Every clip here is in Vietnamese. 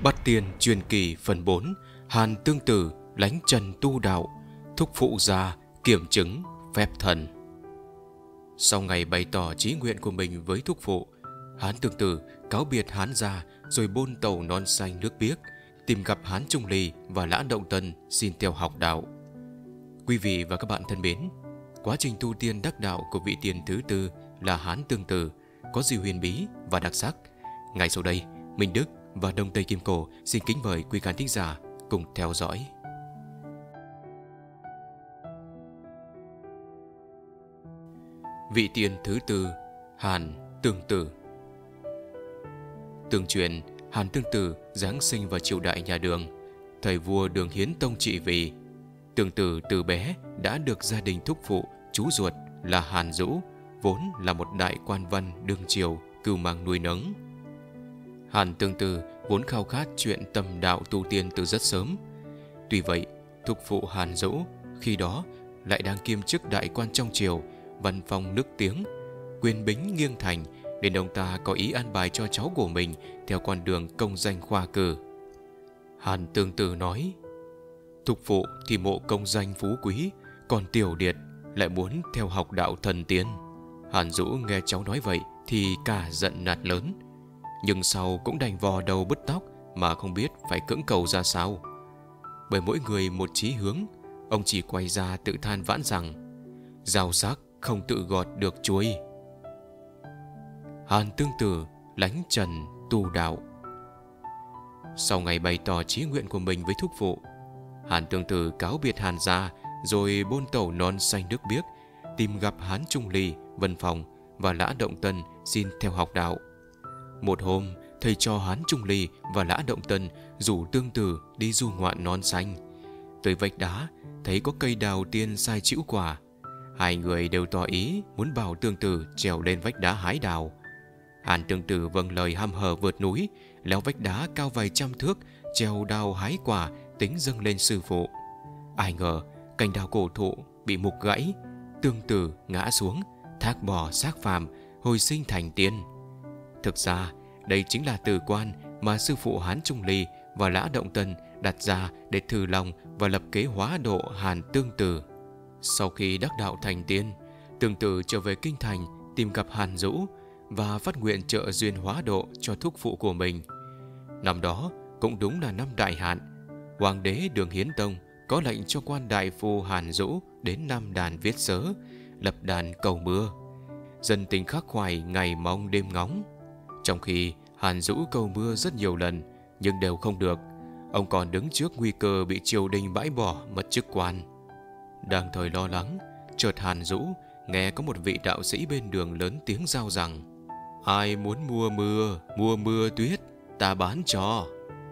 Bát Tiên truyền kỳ phần 4, Hàn Tương Tử lánh trần tu đạo, thúc phụ gia kiểm chứng phép thần. Sau ngày bày tỏ chí nguyện của mình với thúc phụ, Hán Tương Tử cáo biệt Hán gia rồi bôn tàu non xanh nước biếc, tìm gặp Hán Trung Ly và Lã Động Tân xin theo học đạo. Quý vị và các bạn thân mến, quá trình tu tiên đắc đạo của vị tiền thứ tư là Hán Tương Tử có gì huyền bí và đặc sắc. Ngay sau đây, Minh Đức và Đông Tây Kim Cổ xin kính mời quý khán thính giả cùng theo dõi. Vị tiền thứ tư, Hàn Tương Tử. Tương truyền, Hàn Tương Tử giáng sinh vào triều đại nhà Đường, thời vua Đường Hiến Tông trị vì. Tương Tử từ bé đã được gia đình thúc phụ, chú ruột là Hàn Dũ, vốn là một đại quan văn đương triều, cưu mang nuôi nấng. Hàn Tương Tử vốn khao khát chuyện tầm đạo tu tiên từ rất sớm. Tuy vậy, thúc phụ Hàn Dũ khi đó lại đang kiêm chức đại quan trong triều, văn phong nức tiếng, quyền bính nghiêng thành, nên ông ta có ý an bài cho cháu của mình theo con đường công danh khoa cử. Hàn Tương Tử nói: thúc phụ thì mộ công danh phú quý, còn tiểu điệt lại muốn theo học đạo thần tiên. Hàn Dũ nghe cháu nói vậy thì cả giận nạt lớn, nhưng sau cũng đành vò đầu bứt tóc mà không biết phải cưỡng cầu ra sao. Bởi mỗi người một chí hướng, ông chỉ quay ra tự than vãn rằng dao sắc không tự gọt được chuối. Hàn Tương Tử lánh trần tu đạo. Sau ngày bày tỏ chí nguyện của mình với thúc phụ, Hàn Tương Tử cáo biệt Hàn gia rồi bôn tàu non xanh nước biếc, tìm gặp Hán Trung Ly, Vân Phong và Lã Động Tân xin theo học đạo. Một hôm, thầy trò Hán Trung Ly và Lã Động Tân rủ Tương Tử đi du ngoạn non xanh. Tới vách đá thấy có cây đào tiên sai chĩu quả. Hai người đều tỏ ý muốn bảo Tương Tử trèo lên vách đá hái đào. Hàn Tương Tử vâng lời hăm hở vượt núi, leo vách đá cao vài trăm thước, trèo đào hái quả tính dâng lên sư phụ. Ai ngờ cành đào cổ thụ bị mục gãy, Tương Tử ngã xuống, thác bỏ xác phàm, hồi sinh thành tiên. Thực ra đây chính là tử quan mà sư phụ Hán Trung Ly và Lã Động Tân đặt ra để thử lòng và lập kế hóa độ Hàn Tương Tử. Sau khi đắc đạo thành tiên, Tương Tử trở về kinh thành tìm gặp Hàn Dũ và phát nguyện trợ duyên hóa độ cho thúc phụ của mình. Năm đó cũng đúng là năm đại hạn, hoàng đế Đường Hiến Tông có lệnh cho quan đại phu Hàn Dũ đến Nam Đàn viết sớ, lập đàn cầu mưa. Dân tình khắc khoải ngày mong đêm ngóng. Trong khi Hàn Dũ cầu mưa rất nhiều lần nhưng đều không được, ông còn đứng trước nguy cơ bị triều đình bãi bỏ mất chức quan. Đang thời lo lắng, chợt Hàn Dũ nghe có một vị đạo sĩ bên đường lớn tiếng rao rằng: ai muốn mua mưa tuyết, ta bán cho.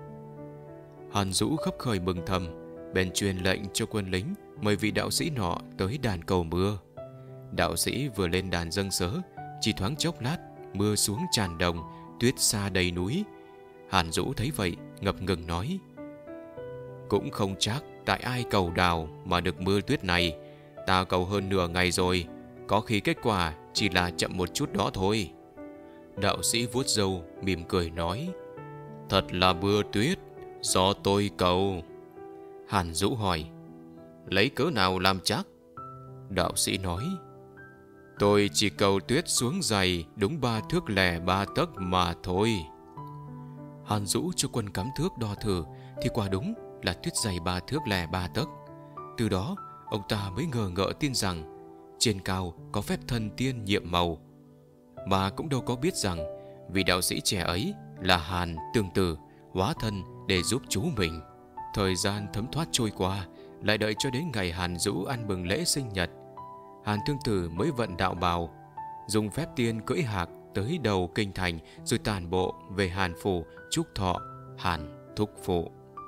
Hàn Dũ khấp khởi mừng thầm, bèn truyền lệnh cho quân lính mời vị đạo sĩ nọ tới đàn cầu mưa. Đạo sĩ vừa lên đàn dâng sớ, chỉ thoáng chốc lát mưa xuống tràn đồng, tuyết xa đầy núi. Hàn Dũ thấy vậy ngập ngừng nói: cũng không chắc tại ai cầu đào mà được mưa tuyết này. Ta cầu hơn nửa ngày rồi, có khi kết quả chỉ là chậm một chút đó thôi. Đạo sĩ vuốt râu mỉm cười nói: thật là mưa tuyết do tôi cầu. Hàn Dũ hỏi: lấy cớ nào làm chắc? Đạo sĩ nói: tôi chỉ cầu tuyết xuống dày đúng 3 thước lẻ 3 tấc mà thôi. Hàn Dũ cho quân cắm thước đo thử thì quả đúng là tuyết dày 3 thước lẻ 3 tấc. Từ đó ông ta mới ngờ ngợ tin rằng trên cao có phép thần tiên nhiệm màu, mà cũng đâu có biết rằng vị đạo sĩ trẻ ấy là Hàn Tương Tử hóa thân để giúp chú mình. Thời gian thấm thoát trôi qua, lại đợi cho đến ngày Hàn Dũ ăn mừng lễ sinh nhật, Hàn Tương Tử mới vận đạo bào, dùng phép tiên cưỡi hạc tới đầu kinh thành, rồi tản bộ về Hàn phủ chúc thọ Hàn thúc phụ.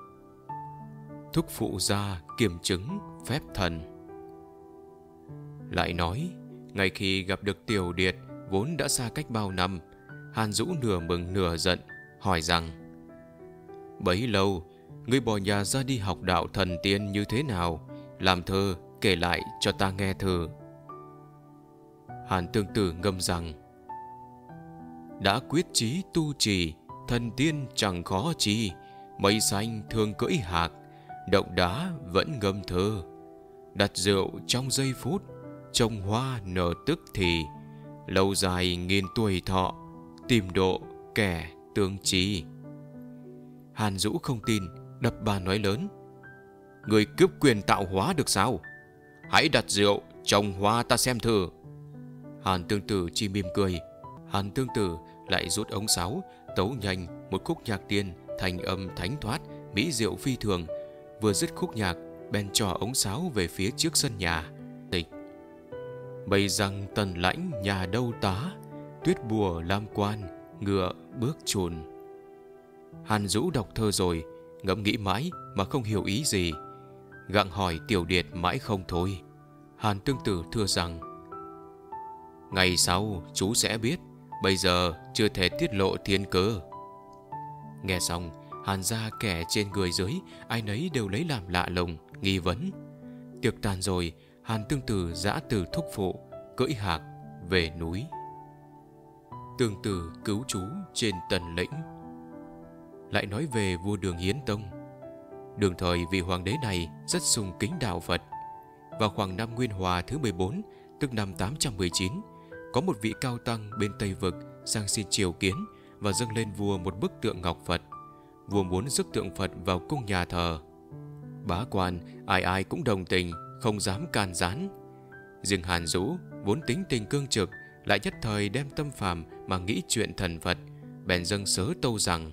Thúc phụ gia kiểm chứng phép thần. Lại nói, ngay khi gặp được tiểu điệt vốn đã xa cách bao năm, Hàn Dũ nửa mừng nửa giận hỏi rằng: bấy lâu ngươi bỏ nhà ra đi học đạo thần tiên như thế nào? Làm thơ kể lại cho ta nghe thử. Hàn Tương Tử ngâm rằng: đã quyết chí tu trì, thần tiên chẳng khó chi, Mây xanh thường cưỡi hạc, động đá vẫn ngâm thơ. Đặt rượu trong giây phút, trồng hoa nở tức thì. Lâu dài nghìn tuổi thọ, tìm độ kẻ tương trí. Hàn Dũ không tin, đập bàn nói lớn: Người cướp quyền tạo hóa được sao? Hãy đặt rượu trồng hoa ta xem thử. Hàn Tương Tử chỉ mỉm cười. Hàn Tương Tử lại rút ống sáo, tấu nhanh một khúc nhạc tiên, thành âm thánh thoát, mỹ diệu phi thường. Vừa dứt khúc nhạc, bèn trò ống sáo về phía trước sân nhà. Tịch: Bày rằng tần lãnh nhà đâu tá, tuyết bùa lam quan, ngựa bước chồn. Hàn Dũ đọc thơ rồi, ngẫm nghĩ mãi mà không hiểu ý gì, gặng hỏi Tiểu Điệt mãi không thôi. Hàn Tương Tử thưa rằng: Ngày sau chú sẽ biết, bây giờ chưa thể tiết lộ thiên cơ. Nghe xong, Hàn gia kẻ trên người dưới ai nấy đều lấy làm lạ lùng, nghi vấn. Tiệc tàn rồi, Hàn Tương Tử giã từ thúc phụ, cưỡi hạc về núi. Tương Tử cứu chú trên Tần Lĩnh. Lại nói về vua Đường Hiến Tông. Đương thời vị hoàng đế này rất sùng kính đạo Phật. Vào khoảng năm Nguyên Hòa thứ 14, tức năm 819, có một vị cao tăng bên Tây Vực sang xin triều kiến và dâng lên vua một bức tượng ngọc Phật. Vua muốn rước tượng Phật vào cung nhà thờ. Bá quan ai ai cũng đồng tình, không dám can gián. Riêng Hàn Dũ vốn tính tình cương trực, lại nhất thời đem tâm phàm mà nghĩ chuyện thần Phật, bèn dâng sớ tâu rằng: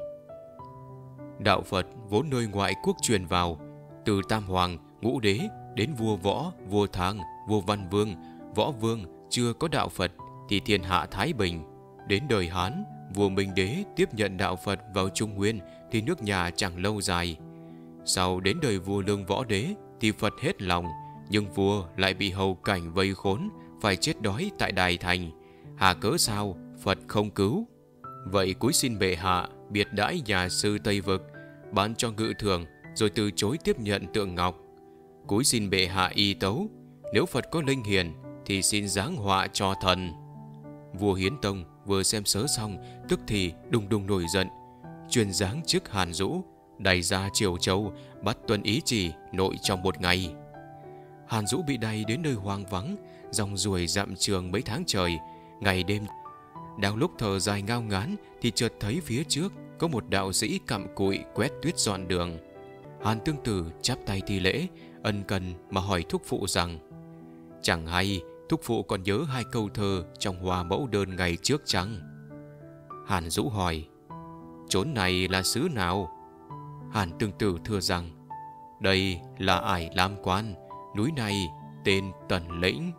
Đạo Phật vốn nơi ngoại quốc truyền vào, từ Tam Hoàng, Ngũ Đế đến vua Võ, vua Thang, vua Văn Vương, Võ Vương chưa có đạo Phật thì thiên hạ thái bình. Đến đời Hán, vua Minh Đế tiếp nhận đạo Phật vào Trung Nguyên thì nước nhà chẳng lâu dài. Sau đến đời vua Lương Võ Đế thì Phật hết lòng, nhưng vua lại bị hầu cảnh vây khốn, phải chết đói tại Đài Thành. Hà cớ sao Phật không cứu? Vậy cúi xin bệ hạ biệt đãi nhà sư Tây Vực, bán cho ngự thường, rồi từ chối tiếp nhận tượng ngọc. Cúi xin bệ hạ y tấu, nếu Phật có linh hiền thì xin giáng họa cho thần. Vua Hiến Tông vừa xem sớ xong, tức thì đùng đùng nổi giận, truyền giáng trước Hàn Dũ, đày ra Triều Châu, bắt tuân ý chỉ nội trong một ngày. Hàn Dũ bị đày đến nơi hoang vắng, dòng ruồi dặm trường mấy tháng trời, ngày đêm. Đang lúc thở dài ngao ngán thì chợt thấy phía trước có một đạo sĩ cặm cụi quét tuyết dọn đường. Hàn Tương Tử chắp tay thi lễ, ân cần mà hỏi thúc phụ rằng: Chẳng hay thúc phụ còn nhớ hai câu thơ trong Hoa Mẫu Đơn ngày trước chăng? Hàn Dũ hỏi: Chốn này là xứ nào? Hàn Tương Tử thưa rằng: Đây là Ải Lam Quan, núi này tên Tần Lĩnh.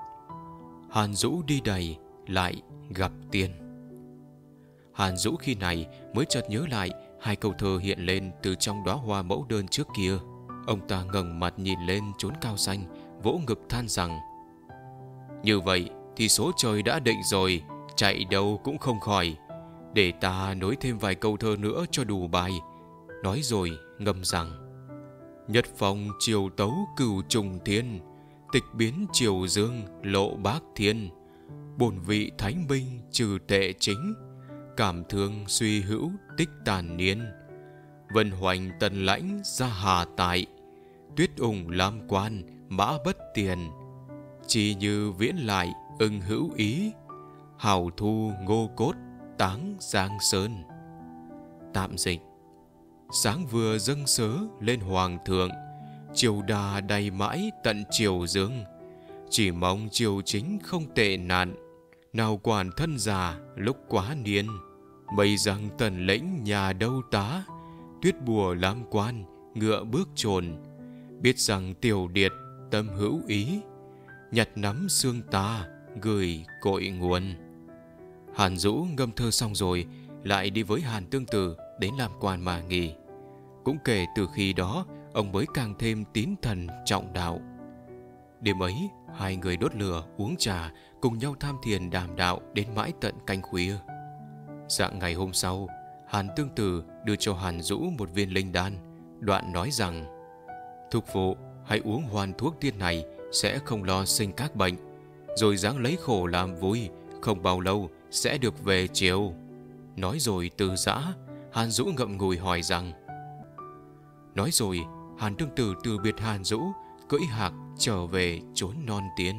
Hàn Dũ đi đầy lại gặp tiên. Hàn Dũ khi này mới chợt nhớ lại hai câu thơ hiện lên từ trong đóa hoa mẫu đơn trước kia. Ông ta ngẩng mặt nhìn lên chốn cao xanh, vỗ ngực than rằng: Như vậy thì số trời đã định rồi, chạy đâu cũng không khỏi. Để ta nối thêm vài câu thơ nữa cho đủ bài. Nói rồi ngâm rằng: Nhất phong triều tấu cửu trùng thiên, tịch biến triều dương lộ bác thiên. Bổn vị thánh binh trừ tệ chính, cảm thương suy hữu tích tàn niên. Vân hoành Tần Lãnh ra hà tại, tuyết ủng lam quan mã bất tiền. Chỉ như viễn lại ưng hữu ý, hào thu ngô cốt táng giang sơn. Tạm dịch: Sáng vừa dâng sớ lên hoàng thượng, triều đà đầy mãi tận triều dương. Chỉ mong triều chính không tệ nạn, nào quản thân già lúc quá niên. Bày rằng Tần Lĩnh nhà đâu tá, tuyết bùa lam quan ngựa bước chồn. Biết rằng Tiểu Điệt tâm hữu ý, nhặt nắm xương ta gửi cội nguồn. Hàn Dũ ngâm thơ xong rồi, lại đi với Hàn Tương Tử đến làm quan mà nghỉ. Cũng kể từ khi đó, ông mới càng thêm tín thần trọng đạo. Đêm ấy, hai người đốt lửa uống trà, cùng nhau tham thiền đàm đạo đến mãi tận canh khuya. Dạng ngày hôm sau, Hàn Tương Tử đưa cho Hàn Dũ một viên linh đan, đoạn nói rằng: Thúc phụ hãy uống hoàn thuốc tiên này, sẽ không lo sinh các bệnh, rồi dáng lấy khổ làm vui, không bao lâu sẽ được về triều. Nói rồi từ giã. Hàn Dũ ngậm ngùi hỏi rằng: Nói rồi, Hàn Tương Tử từ biệt Hàn Dũ, cưỡi hạc trở về chốn non tiên.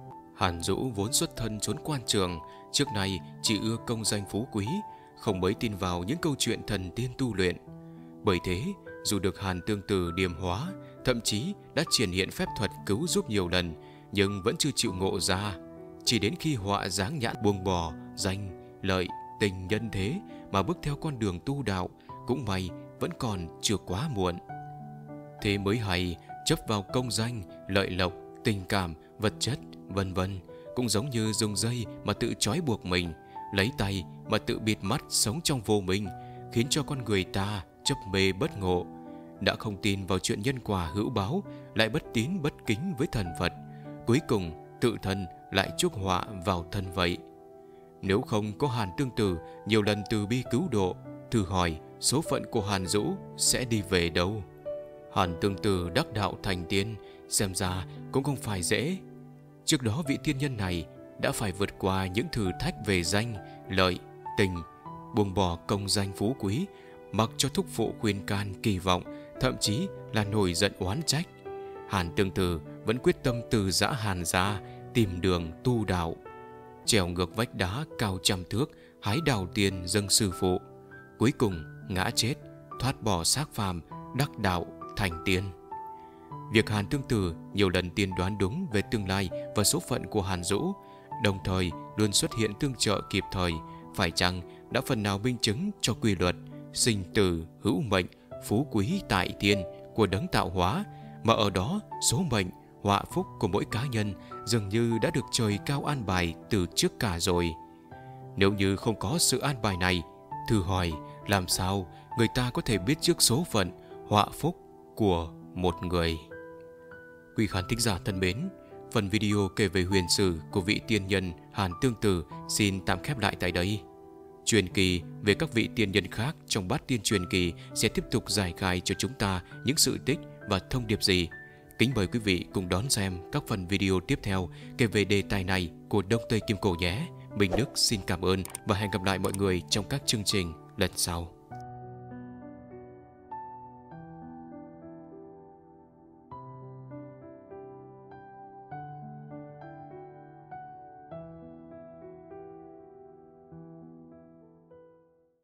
Hàn Dũ vốn xuất thân chốn quan trường, trước nay chỉ ưa công danh phú quý, không mấy tin vào những câu chuyện thần tiên tu luyện. Bởi thế, dù được Hàn Tương Tử điềm hóa, thậm chí đã triển hiện phép thuật cứu giúp nhiều lần, nhưng vẫn chưa chịu ngộ ra. Chỉ đến khi họa dáng nhãn buông bỏ danh, lợi, tình nhân thế mà bước theo con đường tu đạo, cũng may vẫn còn chưa quá muộn. Thế mới hay, chấp vào công danh, lợi lộc, tình cảm, vật chất, vân vân, cũng giống như dùng dây mà tự trói buộc mình, lấy tay mà tự bịt mắt sống trong vô minh, khiến cho con người ta chấp mê bất ngộ. Đã không tin vào chuyện nhân quả hữu báo, lại bất tín bất kính với thần Phật, cuối cùng tự thân lại chuốc họa vào thân vậy. Nếu không có Hàn Tương Tử nhiều lần từ bi cứu độ, thử hỏi số phận của Hàn Dũ sẽ đi về đâu? Hàn Tương Tử đắc đạo thành tiên, xem ra cũng không phải dễ. Trước đó vị tiên nhân này đã phải vượt qua những thử thách về danh, lợi, tình, buông bỏ công danh phú quý, mặc cho thúc phụ khuyên can kỳ vọng, thậm chí là nổi giận oán trách. Hàn Tương Tử vẫn quyết tâm từ giã Hàn gia, tìm đường tu đạo. Trèo ngược vách đá cao trăm thước, hái đào tiền dâng sư phụ, cuối cùng ngã chết, thoát bỏ xác phàm, đắc đạo thành tiên. Việc Hàn Tương Tử nhiều lần tiên đoán đúng về tương lai và số phận của Hàn Dũ, đồng thời luôn xuất hiện tương trợ kịp thời, phải chăng đã phần nào minh chứng cho quy luật sinh tử hữu mệnh, phú quý tại thiên của đấng tạo hóa, mà ở đó số mệnh, họa phúc của mỗi cá nhân dường như đã được trời cao an bài từ trước cả rồi. Nếu như không có sự an bài này, thử hỏi làm sao người ta có thể biết trước số phận, họa phúc của một người? Quý khán thính giả thân mến, phần video kể về huyền sử của vị tiên nhân Hàn Tương Tử xin tạm khép lại tại đây. Truyền kỳ về các vị tiên nhân khác trong bát tiên truyền kỳ sẽ tiếp tục giải khai cho chúng ta những sự tích và thông điệp gì. Kính mời quý vị cùng đón xem các phần video tiếp theo kể về đề tài này của Đông Tây Kim Cổ nhé. Minh Đức xin cảm ơn và hẹn gặp lại mọi người trong các chương trình lần sau.